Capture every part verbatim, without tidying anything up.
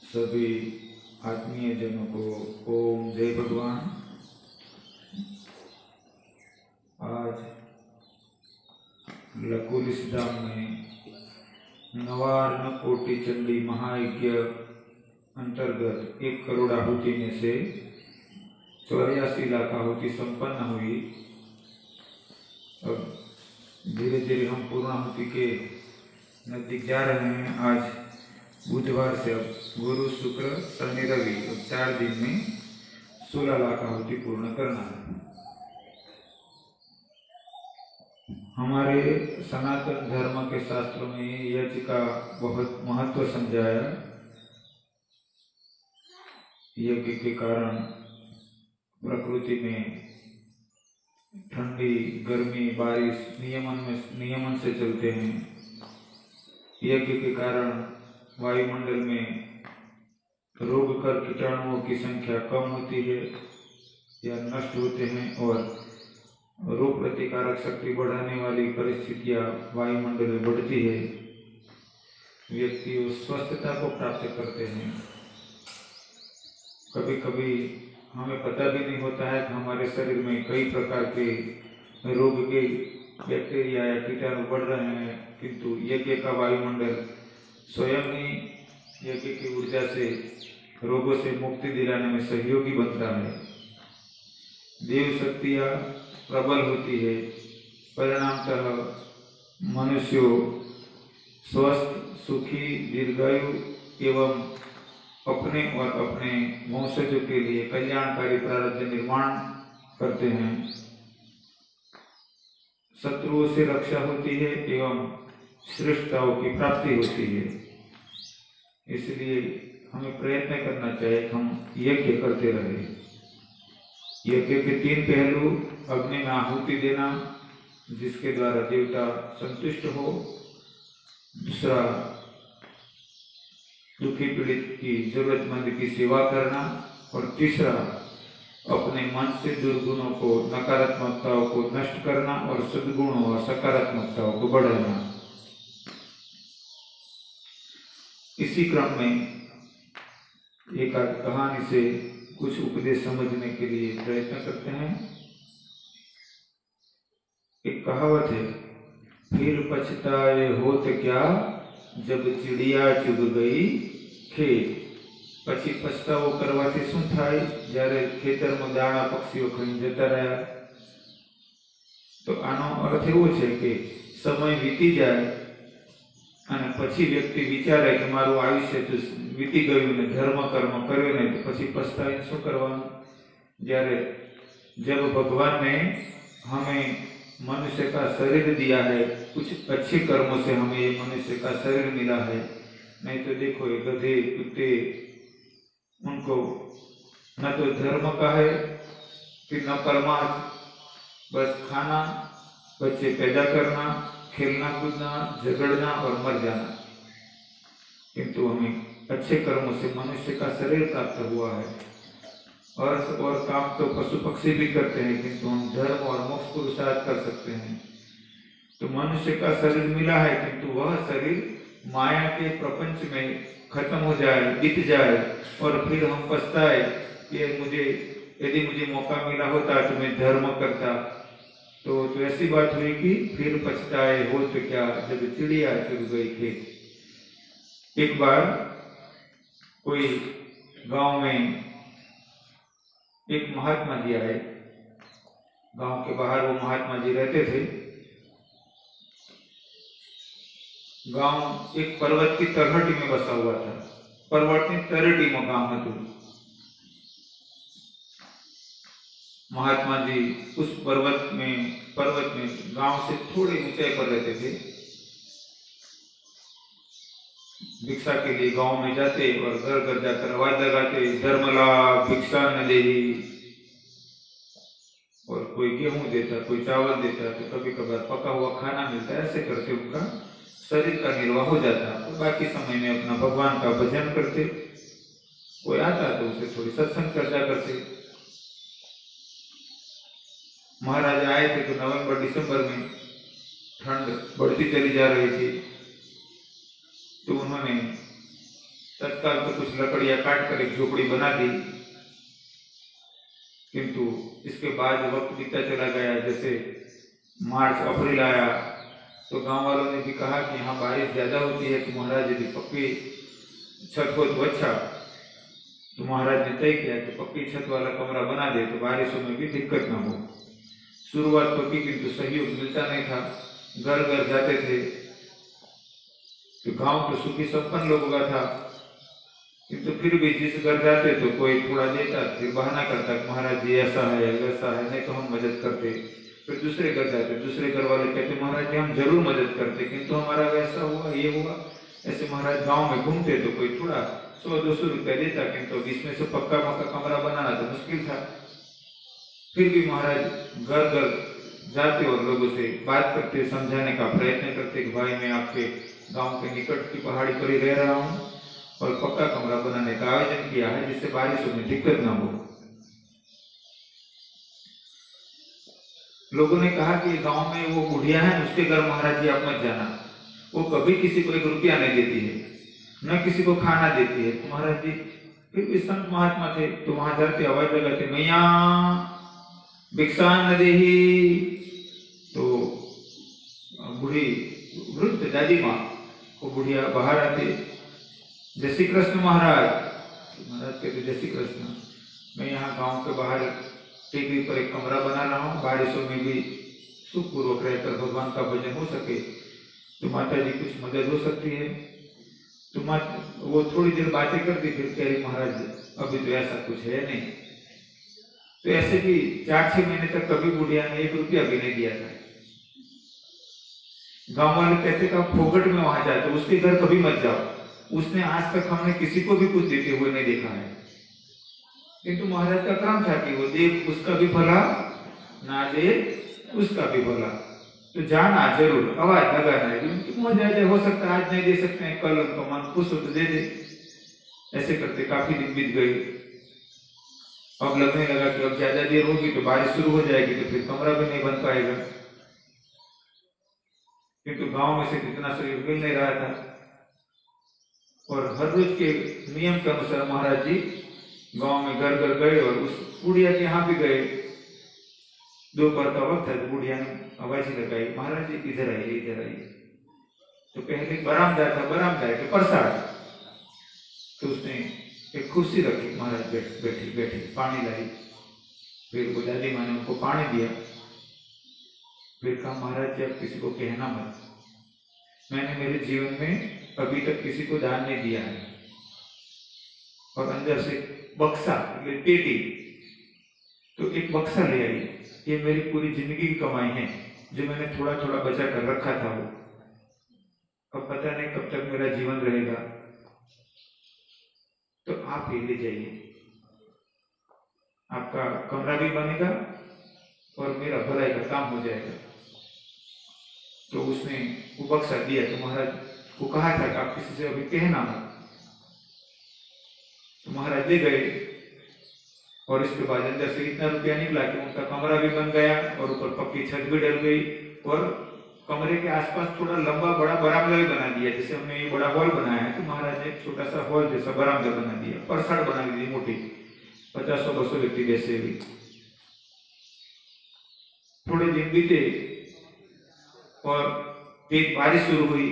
सभी आत्मीय जनों को ओम जय भगवान। आज लकुलिस धाम में नवार्ण कोटि चंडी महायज्ञ अंतर्गत एक करोड़ आहुति में से चौरासी लाख आहुति संपन्न हुई। अब धीरे धीरे हम पूर्णाहुति के नजदीक जा रहे हैं। आज बुधवार से अब गुरु शुक्र शनि रवि अब चार दिन में सोलह लाख आहुति पूर्ण करना है। हमारे सनातन धर्म के शास्त्रों में यज्ञ का बहुत महत्व समझाया। यज्ञ के कारण प्रकृति में ठंडी गर्मी बारिश नियमन में नियमन से चलते हैं। यज्ञ के कारण वायुमंडल में रोग कर कीटाणुओं की संख्या कम होती है या नष्ट होते हैं और रोग प्रतिकारक शक्ति बढ़ाने वाली परिस्थितियां वायुमंडल में बढ़ती है। व्यक्ति उस स्वस्थता को प्राप्त करते हैं। कभी कभी हमें पता भी नहीं होता है कि हमारे शरीर में कई प्रकार के रोग के बैक्टीरिया या कीटाणु बढ़ रहे हैं, किंतु यज्ञ का वायुमंडल स्वयं ही यज्ञ की ऊर्जा से रोगों से मुक्ति दिलाने में सहयोगी बनता है। देव शक्तियाँ प्रबल होती है। परिणामतः मनुष्य स्वस्थ सुखी दीर्घायु एवं अपने और अपने वंशजों के लिए कल्याणकारी प्रारब्ध निर्माण करते हैं। शत्रुओं से रक्षा होती है एवं श्रेष्ठताओं की प्राप्ति होती है। इसलिए हमें प्रयत्न करना चाहिए कि हम यज्ञ करते रहे। यज्ञ के तीन पहलू: अग्नि में आहुति देना जिसके द्वारा देवता संतुष्ट हो, दूसरा दुखी पीड़ित की जरूरतमंद की सेवा करना, और तीसरा अपने मन से दुर्गुणों को नकारात्मकताओं को नष्ट करना और सद्गुणों और सकारात्मकताओं को बढ़ाना। इसी क्रम में एक आध कहानी से कुछ उपदेश समझने के लिए प्रयत्न करते हैं। एक कहावत है, फिर पछताए होत क्या जब चिड़िया चुग गई खेत। પછી પછતાવો કરવાથી શું થાય? જ્યારે ખેતરમાં દાણા પક્ષીઓ ખાઈને જતા રહ્યા। તો આનો અર્થ એવો છે કે સમય વીતી જાય અને પછી વ્યક્તિ વિચારે કે મારું આયુષ્ય તો વીતી ગયું ને ધર્મ કર્મ કર્યો ને, તો પછી પછતાવીને શું કરવાનું? જ્યારે जब भगवान ने हमें मनुष्य का शरीर दिया है, कुछ अच्छे कर्मों से हमें ये मनुष्य का शरीर मिला है। नहीं तो देखो ये गधे कुत्ते, उनको न तो धर्म का है फिर न परमार्थ, बस खाना, बच्चे पैदा करना, खेलना कूदना, झगड़ना और मर जाना। किंतु हमें अच्छे कर्मों से मनुष्य का शरीर प्राप्त हुआ है। और और काम तो पशु पक्षी भी करते हैं, किंतु हम धर्म और मोक्ष पुरुषार्थ कर सकते हैं। तो मनुष्य का शरीर मिला है, किंतु वह शरीर माया के प्रपंच में खत्म हो जाए, बीत जाए और फिर हम पछताए कि मुझे यदि मुझे मौका मिला होता तो मैं धर्म करता। तो, तो ऐसी बात हुई कि फिर पछताए हो तो क्या जब चिड़िया चुग गई खेत। एक बार कोई गांव में एक महात्मा जी आए। गांव के बाहर वो महात्मा जी रहते थे। गांव एक पर्वत की तरहटी में बसा हुआ था। पर्वत की तरहटी में गांव હતું। महात्मा जी उस पर्वत में पर्वत में गांव से थोड़ी ऊंचाई पर रहते थे। भिक्षा के लिए गांव में जाते और घर घर जाकर आवाज लगाते, धर्मला भिक्षा न दे। और कोई गेहूं देता, कोई चावल देता, तो कभी कभार पका हुआ खाना मिलता। ऐसे करते उनका शरीर का निर्वाह हो जाता। तो बाकी समय में अपना भगवान का भजन करते। कोई आता तो उसे थोड़ी सत्संग चर्चा करते। महाराज आए थे तो नवंबर दिसंबर में ठंड बढ़ती चली जा रही थी। तो उन्होंने तत्काल तो कुछ लकड़ियां काट कर एक झोपड़ी बना दी, किंतु इसके बाद वक्त बीतता चला गया, जैसे मार्च अप्रैल आया तो गांव वालों ने भी कहा कि यहाँ बारिश ज्यादा होती है, तो महाराज यदि पक्की छत हो तो अच्छा। तो महाराज ने तय किया कि पक्की छत वाला कमरा बना दे तो बारिशों में भी दिक्कत न हो। शुरुआत तो की, किंतु सहयोग मिलता नहीं था। घर घर जाते थे तो गांव तो सुखी संपन्न लोगों का था, किंतु फिर भी जिस घर जाते तो कोई थोड़ा देता, फिर बहाना करता महाराज जी ऐसा है वैसा है, नहीं तो हम मदद करते। फिर दूसरे घर जाते, दूसरे घर वाले कहते महाराज जी हम जरूर मदद करते, किंतु हमारा वैसा हुआ ये हुआ। ऐसे महाराज गांव में घूमते तो कोई थोड़ा सौ दो सौ रुपया देता, किंतु इसमें से पक्का मक्का कमरा बनाना तो मुश्किल था। फिर भी महाराज घर घर जाते और लोगों से बात करते, समझाने का प्रयत्न करते कि भाई मैं आपके गांव के निकट की पहाड़ी पर ही रह रहा हूँ और पक्का कमरा बनाने का आयोजन किया है जिससे बारिशों में दिक्कत ना हो। लोगों ने कहा कि गांव में वो बुढ़िया है, उसके घर महाराज जी आप मत जाना, वो कभी किसी को एक रुपया नहीं देती है, न किसी को खाना देती है। तो महाराज जी फिर भी संत महात्मा थे तो वहां जाते आवाज लगाते मैया भिक्षा न देही। तो बूढ़ी वृद्ध दादी माँ वो बुढ़िया बाहर आते, जय श्री कृष्ण महाराज। तो महाराज कहते जय श्री कृष्ण, मैं यहाँ गांव के बाहर टेकरी पर एक कमरा बना रहा हूँ, बारिशों में भी सुखपूर्वक रहकर भगवान का भजन हो सके, तो माता जी कुछ मदद हो सकती है। तो माता वो थोड़ी देर बातें करती, फिर कह रही महाराज अभी तो ऐसा कुछ है नहीं। तो ऐसे भी चार छह महीने तक कभी बुढ़िया ने एक रुपया भी नहीं दिया था। गांव वाले कहते कि आप फोकट में वहां जाए तो उसके घर कभी मत जाओ, उसने आज तक हमने किसी को भी कुछ देते हुए नहीं देखा है। किंतु महाराज का काम था कि वो देख उसका भी भला ना दे उसका भी भला, तो जाना जरूर, आवाज लगाना है, उनकी मजा जाए, हो सकता है आज नहीं दे सकते हैं, कल उनका मन खुश हो तो दे दे। ऐसे करते काफी दिन बीत गए। अब लगने लगा कि अब ज्यादा देर होगी तो बारिश शुरू हो जाएगी, तो फिर कमरा भी नहीं बन पाएगा। किंतु गांव में से कितना शरीर मिल नहीं रहा था और हर रोज के नियम के अनुसार महाराज जी गांव में घर घर गए और उस बुढ़िया के यहाँ भी गए। दोपहर का वक्त था तो बुढ़िया ने आवाज लगाई महाराज जी इधर आइए इधर आइए। तो पहले बरामदा था, बरामदा के प्रसाद, तो उसने एक कुर्सी रखी, महाराज बैठ बैठे बैठे पानी लाई, फिर वो दादी माँ ने उनको पानी दिया, फिर कहा महाराज जी आप किसी को कहना मत, मैंने मेरे जीवन में अभी तक किसी को दान नहीं दिया है। और अंदर से बक्सा पेटी, तो एक बक्सा ले आई, ये मेरी पूरी जिंदगी की कमाई है जो मैंने थोड़ा थोड़ा बचा कर रखा था, वो अब पता नहीं कब तक मेरा जीवन रहेगा, तो आप ये ले जाइए, आपका कमरा भी बनेगा और मेरा भलाई का काम हो जाएगा। तो उसने वो बक्सा दिया। तो महाराज को कहा था कि आप किसी से अभी कहना मत। तो महाराज ले गए और इसके बाद अंदर से इतना रुपया निकला कि उनका कमरा भी बन गया और ऊपर पक्की छत भी डल गई और कमरे के आसपास थोड़ा लंबा बड़ा बरामदा भी बना दिया। जैसे हमने ये बड़ा हॉल बनाया है तो महाराज ने एक छोटा सा हॉल जैसा बरामदा बना दिया, परसाड़ बना दी मोटी, पचास सौ बसो व्यक्ति बैसे हुई। थोड़े दिन बीते और एक बारिश शुरू हुई।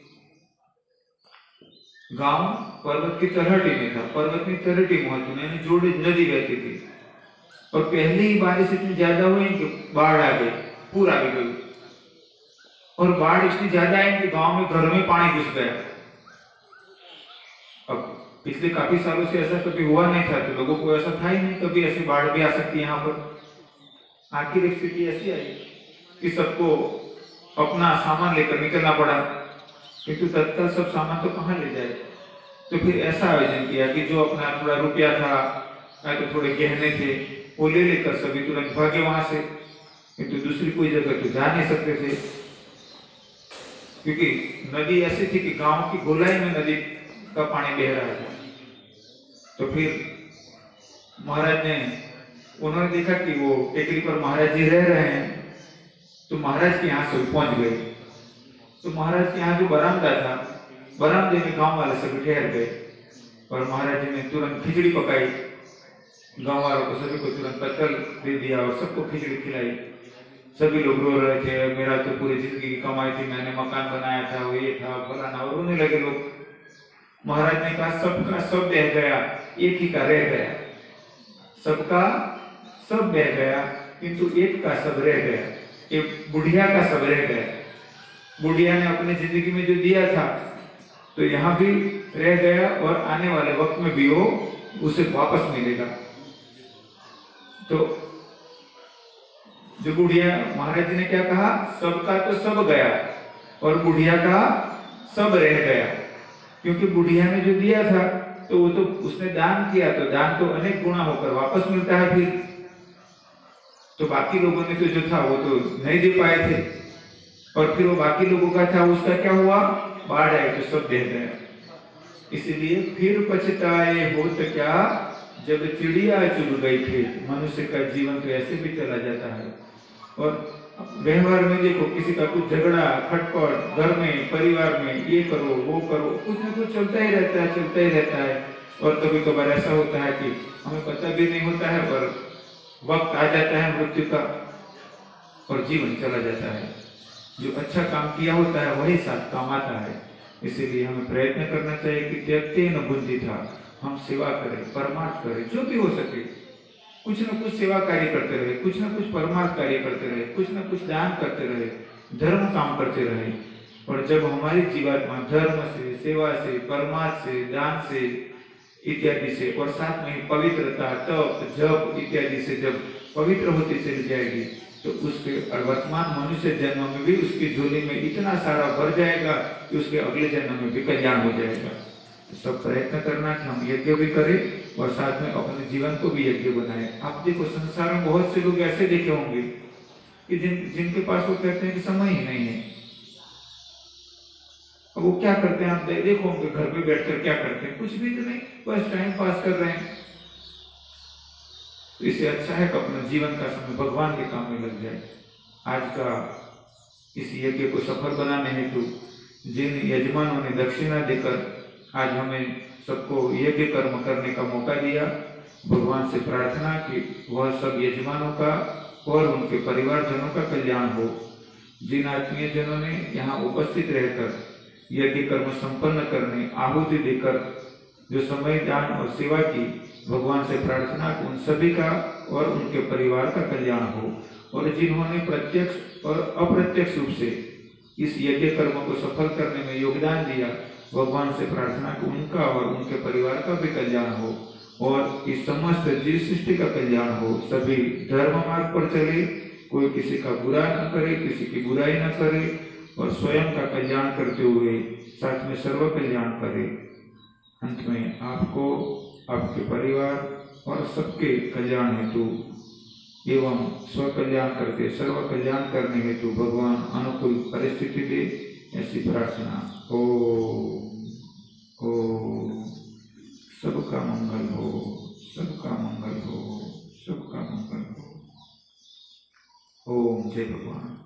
गांव पर्वत की तलहटी में था, पर्वत की तलहटी महत्व यानी जोड़े नदी बहती थी और पहले ही बारिश इतनी ज्यादा हुई कि बाढ़ आ गई, पूरा भी गई। और बाढ़ इतनी ज्यादा आई कि गांव में घर में पानी घुस गया। अब पिछले काफी सालों से ऐसा कभी हुआ नहीं था, तो लोगों को ऐसा था ही नहीं कभी ऐसी बाढ़ भी आ सकती है यहाँ पर। आखिर एक स्थिति ऐसी आई कि सबको अपना सामान लेकर निकलना पड़ा, किंतु तत्काल सब सामान तो कहाँ ले जाए। तो फिर ऐसा आयोजन किया कि जो अपना थोड़ा रुपया था या तो थोड़े गहने थे वो ले लेकर सभी तुरंत भागे वहां से, किंतु दूसरी कोई जगह तो जा नहीं सकते थे क्योंकि नदी ऐसी थी कि गांव की गोलाई में नदी का पानी बह रहा था। तो फिर महाराज ने उन्होंने देखा कि वो टेकरी पर महाराज जी रह रहे हैं, तो महाराज के यहाँ से पहुंच गए। तो महाराज के यहाँ जो बरामदा था, बरामदे में गांव वाले सभी ठहर गए और महाराज जी ने तुरंत खिचड़ी पकाई, गांव वालों को सभी को तुरंत पत्तल दे दिया और सबको खिचड़ी खिलाई। सभी लोग रो रहे थे, मेरा तो पूरी जिंदगी की कमाई थी, मैंने मकान बनाया था, वो ये था फलाना, और रोने लगे लोग। महाराज ने कहा सबका सब बह गया, एक ही का रह गया। सबका सब बह गया किंतु एक का सब रह गया, एक बुढ़िया का सब रह गया। बुढ़िया ने अपनी जिंदगी में जो दिया था तो यहाँ भी रह गया और आने वाले वक्त में भी वो उसे वापस मिलेगा। तो जो बुढ़िया, महाराज जी ने क्या कहा, सबका तो सब गया और बुढ़िया का सब रह गया, क्योंकि बुढ़िया ने जो दिया था तो वो तो उसने दान किया, तो दान तो अनेक गुना होकर वापस मिलता है फिर। तो बाकी लोगों ने तो जो था वो तो नहीं दे पाए थे, और फिर वो बाकी लोगों का था, उसका क्या हुआ, बाढ़ आई तो सब दे गया। इसीलिए फिर पछताए होत क्या जब चिड़िया चुग गई खेत। मनुष्य का जीवन तो ऐसे भी चला जाता है। और व्यवहार में देखो, किसी का कुछ झगड़ा खटपट, घर में परिवार में ये करो वो करो, कुछ ना कुछ चलता ही रहता है चलता ही रहता है। और कभी कभार ऐसा होता है कि हमें पता भी नहीं होता है, पर वक्त आ जाता है मृत्यु का और जीवन चला जाता है। जो अच्छा काम किया होता है वही साथ काम आता है। इसीलिए हमें प्रयत्न करना चाहिए कि त्यक्ते न बुद्धि था, हम सेवा करें, परमार्थ करें, जो भी हो सके कुछ न कुछ सेवा कार्य करते रहे, कुछ न कुछ परमार्थ कार्य करते रहे, कुछ न कुछ दान करते रहे, धर्म काम करते रहे। और जब हमारी जीवात्मा धर्म से, सेवा से, परमार्थ से, दान से इत्यादि से और साथ में पवित्रता, तप, जप इत्यादि से जब पवित्र होती चली जाएगी तो उसके वर्तमान मनुष्य जन्म में भी उसकी झोली में इतना सारा भर जाएगा कि उसके अगले जन्म में भी कल्याण हो जाएगा। तो सब प्रयत्न करना कि हम यज्ञ भी करें और साथ में अपने जीवन को भी यज्ञ बनाएं। आप देखो, संसार में बहुत से लोग ऐसे देखे होंगे कि जिन जिनके पास वो कहते हैं कि समय ही नहीं है। अब वो क्या करते हैं, आप देखो उनके घर पे बैठकर क्या करते हैं, कुछ भी तो नहीं, बस टाइम पास कर रहे हैं। तो इससे अच्छा है कि अपना जीवन का समय भगवान के काम में लग जाए। आज का इस यज्ञ को सफल बनाने हेतु जिन यजमानों ने दक्षिणा देकर आज हमें सबको यज्ञ कर्म करने का मौका दिया, भगवान से प्रार्थना कि वह सब यजमानों का और उनके परिवारजनों का कल्याण हो। जिन आत्मीय जनों ने यहाँ उपस्थित रहकर यज्ञ कर्म संपन्न करने, आहुति देकर जो समय, दान और सेवा की, भगवान से प्रार्थना कि उन सभी का और उनके परिवार का कल्याण हो। और जिन्होंने प्रत्यक्ष और अप्रत्यक्ष रूप से इस यज्ञ कर्म को सफल करने में योगदान दिया, भगवान से प्रार्थना कि उनका और उनके परिवार का भी कल्याण हो और इस समस्त जीव सृष्टि का कल्याण हो। सभी धर्म मार्ग पर चले, कोई किसी का बुरा न करे, किसी की बुराई न करे और स्वयं का कल्याण करते हुए साथ में सर्व कल्याण करे। अंत में आपको, आपके परिवार और सबके कल्याण हेतु एवं स्व कल्याण करके सर्व कल्याण करने हेतु भगवान अनुकूल परिस्थिति दे, ऐसी प्रार्थना। ओम ओम सबका मंगल हो, सबका मंगल हो, सबका मंगल हो। ओम जय भगवान।